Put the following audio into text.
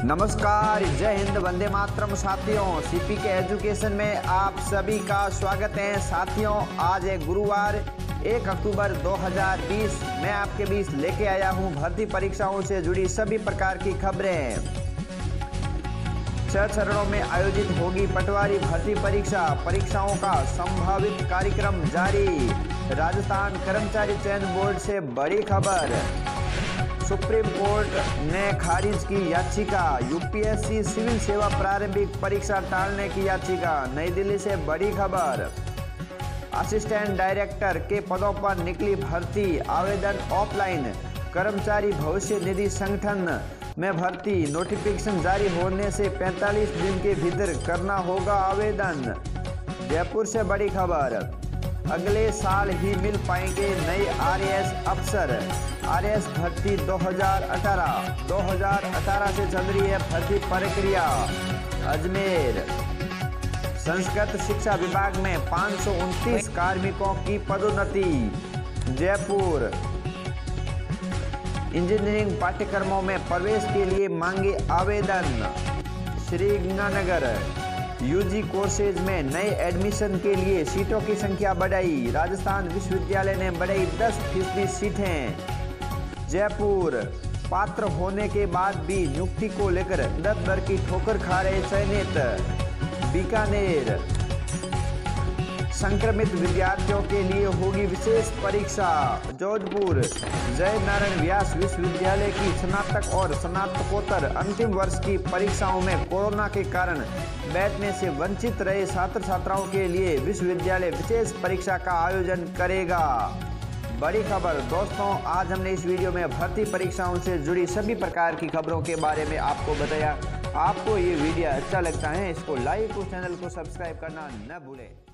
नमस्कार, जय हिंद, वंदे मातरम। साथियों, सीपी के एजुकेशन में आप सभी का स्वागत है। साथियों, आज है गुरुवार 1 अक्टूबर 2020। मैं आपके बीच लेके आया हूं भर्ती परीक्षाओं से जुड़ी सभी प्रकार की खबरें। 6 चरणों में आयोजित होगी पटवारी भर्ती परीक्षा। परीक्षाओं का संभावित कार्यक्रम जारी। राजस्थान कर्मचारी चयन बोर्ड से बड़ी खबर। सुप्रीम कोर्ट ने खारिज की याचिका। यूपीएससी सिविल सेवा प्रारंभिक परीक्षा टालने की याचिका। नई दिल्ली से बड़ी खबर। असिस्टेंट डायरेक्टर के पदों पर निकली भर्ती। आवेदन ऑफलाइन। कर्मचारी भविष्य निधि संगठन में भर्ती। नोटिफिकेशन जारी होने से 45 दिन के भीतर करना होगा आवेदन। जयपुर से बड़ी खबर। अगले साल ही मिल पाएंगे नए आरएएस अफसर। आरएएस भर्ती 2018 से चल रही है भर्ती प्रक्रिया। अजमेर। संस्कृत शिक्षा विभाग में 529 कार्मिकों की पदोन्नति। जयपुर। इंजीनियरिंग पाठ्यक्रमों में प्रवेश के लिए मांगे आवेदन। श्रीगंगानगर। यूजी कोर्सेज में नए एडमिशन के लिए सीटों की संख्या बढ़ाई। राजस्थान विश्वविद्यालय ने बढ़ाई 10% सीटें। जयपुर। पात्र होने के बाद भी नियुक्ति को लेकर दर की ठोकर खा रहे चयनित। बीकानेर। संक्रमित विद्यार्थियों के लिए होगी विशेष परीक्षा। जोधपुर। जय नारायण व्यास विश्वविद्यालय की स्नातक और स्नातकोत्तर अंतिम वर्ष की परीक्षाओं में कोरोना के कारण बैठने से वंचित रहे छात्र छात्राओं के लिए विश्वविद्यालय विशेष परीक्षा का आयोजन करेगा। बड़ी खबर। दोस्तों, आज हमने इस वीडियो में भर्ती परीक्षाओं से जुड़ी सभी प्रकार की खबरों के बारे में आपको बताया। आपको ये वीडियो अच्छा लगता है, इसको लाइक और चैनल को सब्सक्राइब करना न भूलें।